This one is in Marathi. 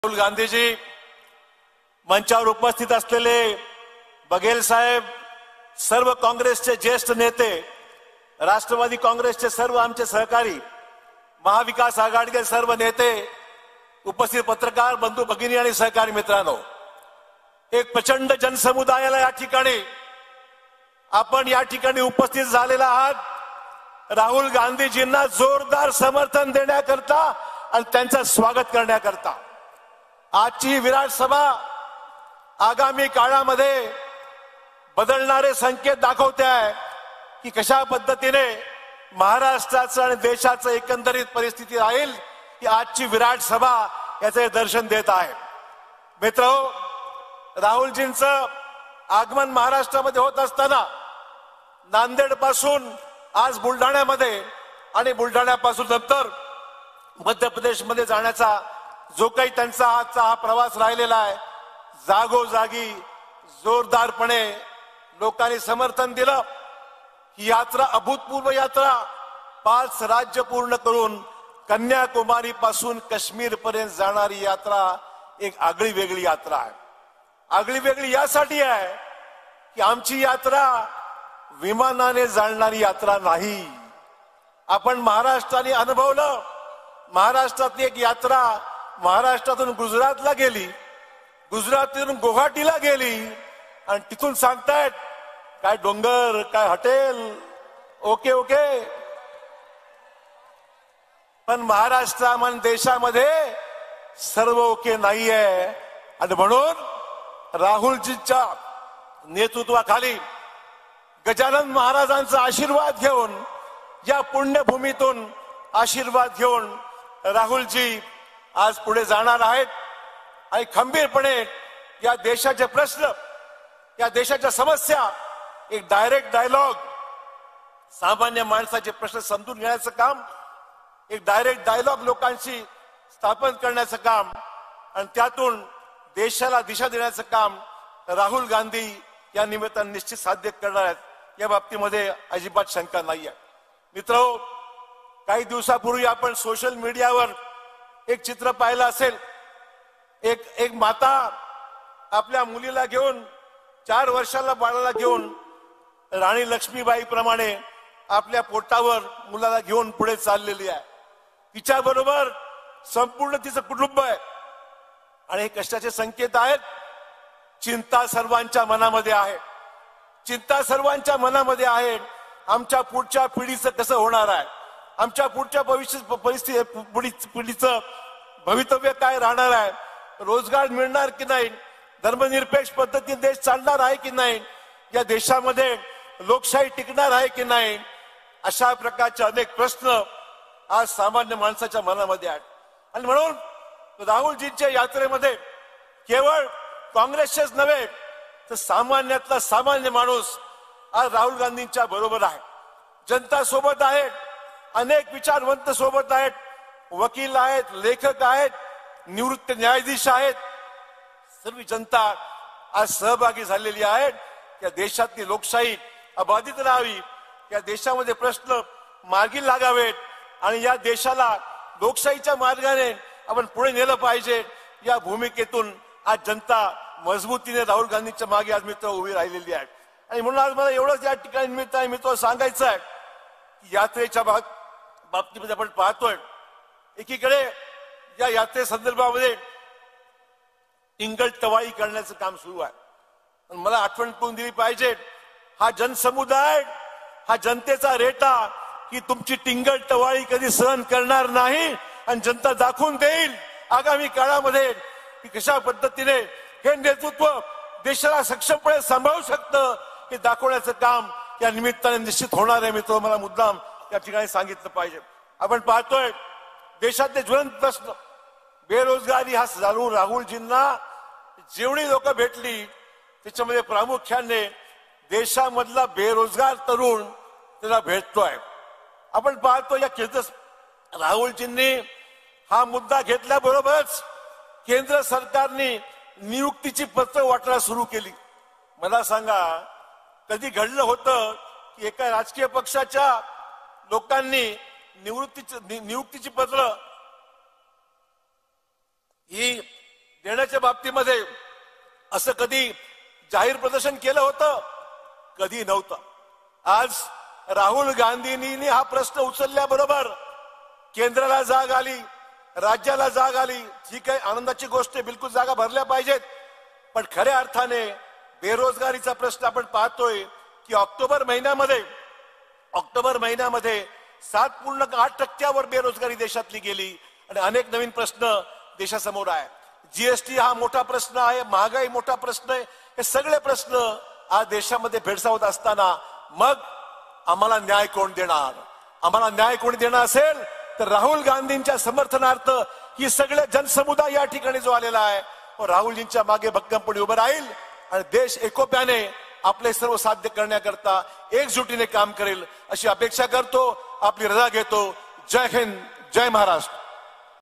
राहुल गांधीजी, मंचावर उपस्थित असलेले बघेल साहेब, सर्व काँग्रेसचे ज्येष्ठ नेते, राष्ट्रवादी काँग्रेसचे सर्व आमचे सहकारी, महाविकास आघाडीचे सर्व नेते, उपस्थित पत्रकार बंधू भगिनी आणि सहकारी मित्रांनो, एक प्रचंड जनसमुदायाला या ठिकाणी उपस्थित झालेला आहात राहुल गांधीजींना जोरदार समर्थन देण्याकरता आणि त्यांचं स्वागत करण्याकरता। आजची विराट सभा आगामी काळामध्ये बदलणारे संकेत दाखवते आहे की कशा पद्धतीने महाराष्ट्राचं आणि देशाचं एकंदरीत परिस्थिती राहील, की आजची विराट सभा याचे दर्शन देत आहे। मित्रहो, राहुलजींचं आगमन महाराष्ट्रामध्ये होत असताना नांदेड पासून आज बुलढाण्यामध्ये आणि बुलढाण्यापासून नंतर मध्य प्रदेशमध्ये जाण्याचा जो काही त्यांचा आजचा हा प्रवास राहिलेला आहे, जागोजागी जोरदारपणे लोकांनी समर्थन दिलं। ही यात्रा अभूतपूर्व यात्रा 5 राज्य पूर्ण करून कन्याकुमारी पासून काश्मीर पर्यंत जाणारी यात्रा एक आगळी वेगळी यात्रा आहे। आगळी वेगळी यासाठी आहे की आमची यात्रा विमानाने जाणारी यात्रा नाही। आपण महाराष्ट्राने अनुभवलं, महाराष्ट्रातली एक यात्रा महाराष्ट्रातून गुजरातला गेली, गुजरातून गुवाहाटीला गेली आणि तिथून सांगतायत काय डोंगर, काय हॉटेल, ओके ओके। पण महाराष्ट्रामध्ये देशामध्ये सर्व ओके नाहीये आणि म्हणून राहुलजींच्या नेतृत्वाखाली गजानन महाराजांचा आशीर्वाद घेऊन, या पुण्यभूमीतून आशीर्वाद घेऊन राहुलजी आज पुढे जाणार आहेत आणि खंबीरपणे या देशाचे प्रश्न, या देशाच्या समस्या, एक डायरेक्ट डायलॉग, सामान्य माणसाचे प्रश्न समजून घेण्याचं काम, एक डायरेक्ट डायलॉग लोकांशी स्थापन करण्याचं काम आणि त्यातून देशाला दिशा देण्याचं काम राहुल गांधी या निमित्ताने निश्चित साध्य करणार आहेत, या बाबतीमध्ये अजिबात शंका नाही आहे। मित्रहो, काही दिवसापूर्वी आपण सोशल मीडियावर एक चित्र पाहिलं असेल। एक माता आपल्या मुलीला घेऊन, 4 वर्षाला बाळाला घेऊन राणी लक्ष्मीबाई प्रमाणे आपल्या पोटावर मुलाला घेऊन पुढे चाललेली आहे। तिच्या बरोबर संपूर्ण तिचं कुटुंब आहे आणि हे कशाचे संकेत आहेत? चिंता सर्वांच्या मनामध्ये आहे, चिंता सर्वांच्या मनामध्ये आहे। आमच्या पुढच्या पिढीचं कसं होणार आहे, आमच्या पुढच्या पिढीचं भवितव्य काय राहणार आहे, रोजगार मिळणार की नाही, धर्मनिरपेक्ष पद्धतीने देश चालणार आहे की नाही, या देशामध्ये लोकशाही टिकणार आहे की नाही, अशा प्रकारचे अनेक प्रश्न आज सामान्य माणसाच्या मनामध्ये आहेत। आणि म्हणून राहुलजींच्या यात्रेमध्ये केवळ काँग्रेसचेच नव्हे तर सामान्यातला सामान्य माणूस आज राहुल गांधींच्या बरोबर आहे। जनता सोबत आहे, अनेक विचारवंत सोबत आहेत, वकील आहेत, लेखक आहेत, निवृत्त न्यायाधीश आहेत, सर्व जनता आज सहभागी झालेली आहे। या देशातली लोकशाही अबाधित राहावी, या देशामध्ये प्रश्न मार्गी लागावेत आणि या देशाला लोकशाहीच्या मार्गाने आपण पुढे नेलं पाहिजे, या भूमिकेतून आज जनता मजबूतीने राहुल गांधींच्या मागे आज मित्र उभी राहिलेली आहे। आणि म्हणून आज मला एवढंच या ठिकाणी मित्र सांगायचं आहे की यात्रेच्या बाबतीमध्ये आपण पाहतोय, एकीकडे या यात्रे संदर्भामध्ये टिंगल-टवाळी करण्याचं काम सुरू आहे। मला आठवण करून दिली पाहिजे, हा जनसमुदाय, हा जनतेचा रेटा की तुमची टिंगल-टवाळी कधी सहन करणार नाही आणि जनता दाखवून देईल आगामी काळामध्ये की कशा पद्धतीने हे नेतृत्व देशाला सक्षमपणे सांभाळू शकतं, हे दाखवण्याचं काम या निमित्ताने निश्चित होणार आहे। मित्र, मला मुद्दाम या ठिकाणी सांगितलं पाहिजे। आपण पाहतोय देशातले ज्वलंत प्रश्न, बेरोजगारी, हा राहुलजींना जेवढी लोक भेटली त्याच्यामध्ये प्रामुख्याने देशामधला बेरोजगार तरुण त्याला भेटतोय। आपण पाहतो या राहुलजींनी हा मुद्दा घेतल्याबरोबरच केंद्र सरकारने नियुक्तीची पत्र वाटायला सुरू केली। मला सांगा, कधी घडलं होतं की एका राजकीय पक्षाच्या लोकांनी नियुक्तीची पत्र ही देण्याच्या बाबतीमध्ये असं कधी जाहीर प्रदर्शन केलं होतं? कधी नव्हतं. आज राहुल गांधींनी हा प्रश्न उचलल्याबरोबर केंद्राला जाग आली, राज्याला जाग आली. ठीक आहे, आनंदाची गोष्ट आहे, बिलकुल जागा भरल्या पाहिजेत. पण खऱ्या अर्थाने बेरोजगारीचा प्रश्न आपण पाहतोय की ऑक्टोबर महिन्यामध्ये 7.8% बेरोजगारी देशातली गेली आणि अनेक नवीन प्रश्न देशासमोर आहे. जीएसटी हा मोठा प्रश्न आहे, महागाई मोठा प्रश्न आहे. हे सगळे प्रश्न आज देशामध्ये भेडसावत असताना मग आम्हाला न्याय कोण देणार? आम्हाला न्याय कोणी देणार असेल तर राहुल गांधींच्या समर्थनार्थ ही सगळे जनसमुदाय या ठिकाणी जो आलेला आहे राहुलजींच्या मागे भक्कमपणे उभं राहील आणि देश एकोप्याने आपले सर्व साध्य करण्याकरता एकजुटीने काम करेल अशी अपेक्षा करतो. आपली रजा घेतो. जय हिंद, जय महाराष्ट्र.